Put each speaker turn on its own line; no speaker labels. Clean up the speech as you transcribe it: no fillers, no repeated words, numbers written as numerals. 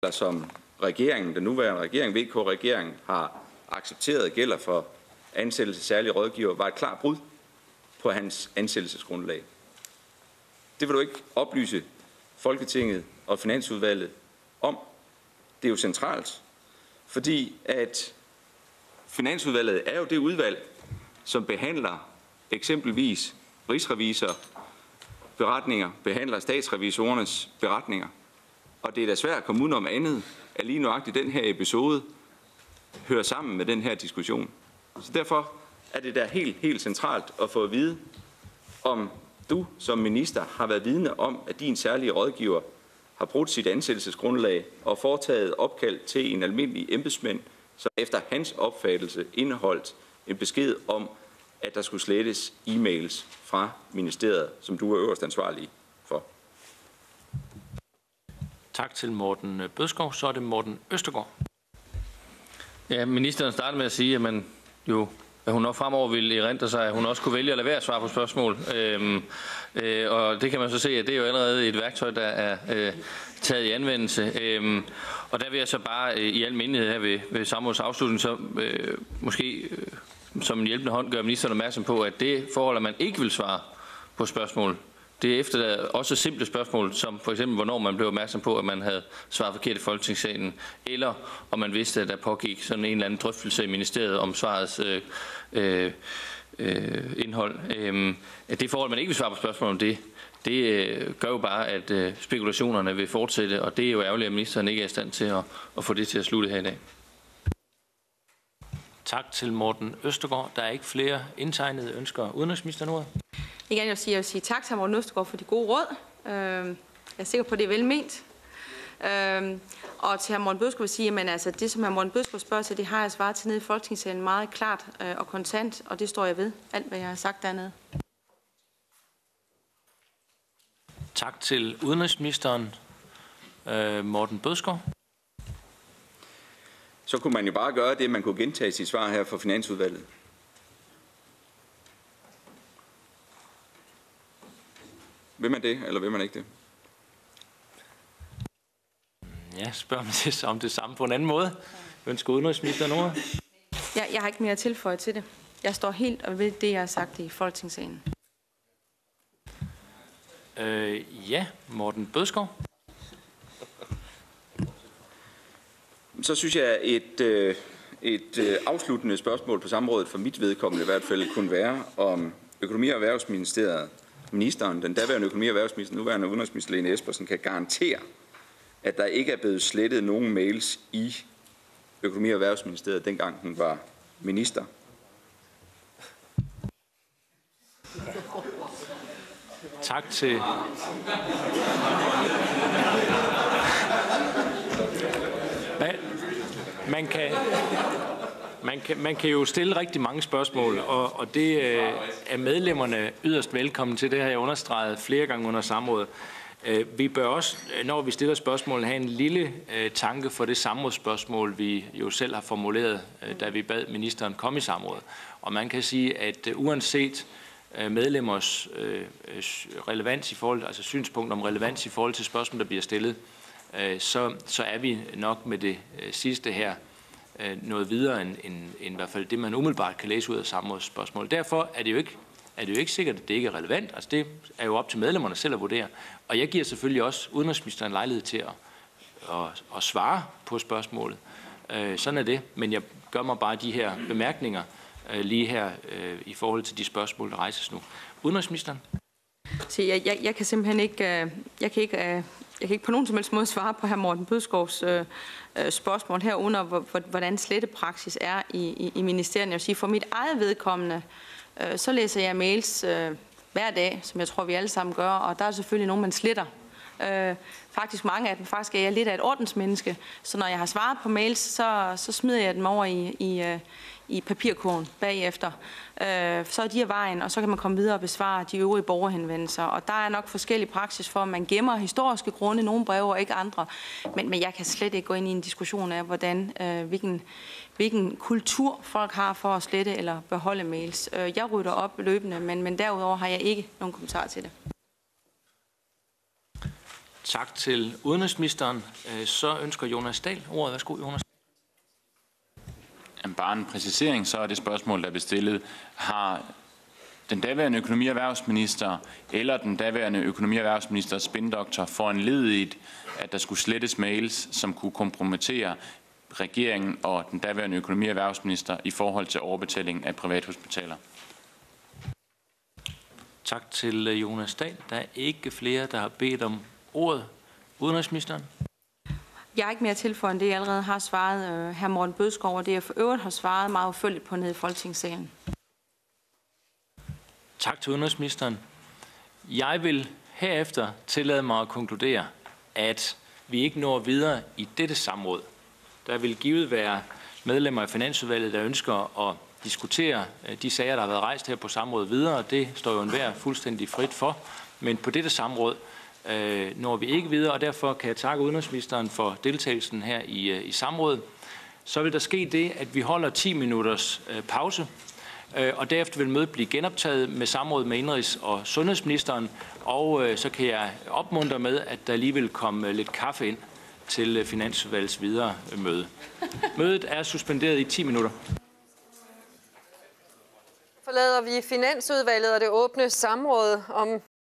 som regeringen, den nuværende regering, VK-regeringen, har accepteret gælder for ansættelse af særlige rådgiver, var et klart brud på hans ansættelsesgrundlag. Det vil du ikke oplyse Folketinget og Finansudvalget om. Det er jo centralt, fordi at Finansudvalget er jo det udvalg, som behandler eksempelvis rigsrevisorberetninger, behandler statsrevisorernes beretninger. Og det er da svært at komme udenom andet, at lige nøjagtigt den her episode hører sammen med den her diskussion. Så derfor er det da helt centralt at få at vide, om du som minister har været vidne om, at din særlige rådgiver har brudt sit ansættelsesgrundlag og foretaget opkald til en almindelig embedsmænd, som efter hans opfattelse indeholdt en besked om, at der skulle slettes e-mails fra ministeriet, som du er øverst ansvarlig for.
Tak til Morten Bødskov. Så er det Morten Østergaard.
Ja, ministeren startede med at sige, at hun nok fremover ville erindre sig, at hun også kunne vælge at lade være at svare på spørgsmål. Og det kan man så se, at det er jo allerede et værktøj, der er taget i anvendelse. Og der vil jeg så bare i al mindelighed her ved samrådets afslutning, så måske som en hjælpende hånd gør ministeren opmærksom på, at det forhold, at man ikke vil svare på spørgsmål, det er efterlader også simple spørgsmål, som for eksempel, hvornår man blev opmærksom på, at man havde svaret forkert i Folketingssalen, eller om man vidste, at der pågik sådan en eller anden drøftelse i ministeriet om svarets indhold. Det forhold, man ikke vil svare på spørgsmål om det gør jo bare, at spekulationerne vil fortsætte, og det er jo ærgerligt, at ministeren ikke er i stand til at få det til at slutte her i dag.
Tak til Morten Østergaard. Der er ikke flere indtegnede ønsker. Udenrigsministeren ordet.
Jeg vil sige tak til Morten Østergaard for de gode råd. Jeg er sikker på, at det er velment. Og til hr. Morten Bødskov vil sige, at altså, det, som hr. Morten Bødskov spørger til, det har jeg svaret til nede i Folketingssalen meget klart og kontant, og det står jeg ved, alt hvad jeg har sagt dernede.
Tak til udenrigsministeren. Morten Bødskov.
Så kunne man jo bare gøre det, man kunne gentage sit svar her for Finansudvalget. Vil man det, eller vil man ikke det?
Ja, spørger man det om det samme på en anden måde. Ønsker udenrigsministeren ordet?
Jeg har ikke mere at tilføje til det. Jeg står helt og ved det, jeg har sagt i Folketingssalen.
Ja, Morten Bødskov.
Så synes jeg, et afsluttende spørgsmål på samrådet for mit vedkommende i hvert fald kunne være, om Økonomi- og Erhvervsministeriet, ministeren, den daværende Økonomi- og Erhvervsminister, nuværende udenrigsminister Lene Espersen, kan garantere, at der ikke er blevet slettet nogen mails i Økonomi- og Erhvervsministeriet, dengang hun var minister.
Tak til... Man kan jo stille rigtig mange spørgsmål, og det er medlemmerne yderst velkommen til. Det har jeg understreget flere gange under samrådet. Vi bør også, når vi stiller spørgsmål, have en lille tanke for det samrådsspørgsmål, vi jo selv har formuleret, da vi bad ministeren komme i samrådet. Og man kan sige, at uanset medlemmers relevans i forhold, altså synspunkt om relevans i forhold til spørgsmål, der bliver stillet, så er vi nok med det sidste her noget videre end i hvert fald det, man umiddelbart kan læse ud af samrådsspørgsmål. Derfor er det jo ikke sikkert, at det ikke er relevant. Altså det er jo op til medlemmerne selv at vurdere. Og jeg giver selvfølgelig også udenrigsministeren lejlighed til at svare på spørgsmålet. Sådan er det. Men jeg gør mig bare de her bemærkninger lige her i forhold til de spørgsmål, der rejses nu. Udenrigsministeren?
Så jeg kan simpelthen ikke, jeg kan ikke på nogen som helst måde svare på hr. Morten Bødskovs spørgsmål herunder, hvordan slettepraksis er i ministeriet. Jeg vil sige, for mit eget vedkommende, så læser jeg mails hver dag, som jeg tror, vi alle sammen gør, og der er selvfølgelig nogen, man sletter. Faktisk mange af dem. Faktisk er jeg lidt af et ordensmenneske, så når jeg har svaret på mails, så smider jeg dem over i papirkurven bagefter. Så er de af vejen, og så kan man komme videre og besvare de øvrige borgerhenvendelser. Og der er nok forskellige praksis for, at man gemmer historiske grunde, nogle breve og ikke andre. Men jeg kan slet ikke gå ind i en diskussion af, hvilken kultur folk har for at slette eller beholde mails. Jeg rydder op løbende, men derudover har jeg ikke nogen kommentar til det.
Tak til udenrigsministeren. Så ønsker Jonas Dahl ordet. Værsgo, Jonas.
Bare en præcisering, så er det spørgsmål, der blev stillet. Har den daværende økonomi- og erhvervsminister eller den daværende økonomi- og erhvervsministers spindoktor foranlediget, at der skulle slettes mails, som kunne kompromittere regeringen og den daværende økonomi- og erhvervsminister i forhold til overbetaling af privathospitaler?
Tak til Jonas Dahl. Der er ikke flere, der har bedt om ordet. Udenrigsministeren.
Jeg har ikke mere at tilføje end det, jeg allerede har svaret hr. Morten Bødskov, og det jeg for øvrigt har svaret meget udførligt på nede i Folketingssalen.
Tak til udenrigsministeren. Jeg vil herefter tillade mig at konkludere, at vi ikke når videre i dette samråd. Der vil givet være medlemmer af Finansudvalget, der ønsker at diskutere de sager, der har været rejst her på samrådet videre. Det står jo enhver fuldstændig frit for. Men på dette samråd når vi ikke videre, og derfor kan jeg takke udenrigsministeren for deltagelsen her i samrådet. Så vil der ske det, at vi holder 10 minutters pause, og derefter vil mødet blive genoptaget med samråd med indrigs- og sundhedsministeren, og så kan jeg opmuntre med, at der lige vil komme lidt kaffe ind til Finansudvalgets videre møde. Mødet er suspenderet i 10 minutter.
Forlader vi Finansudvalget og det åbne samråd om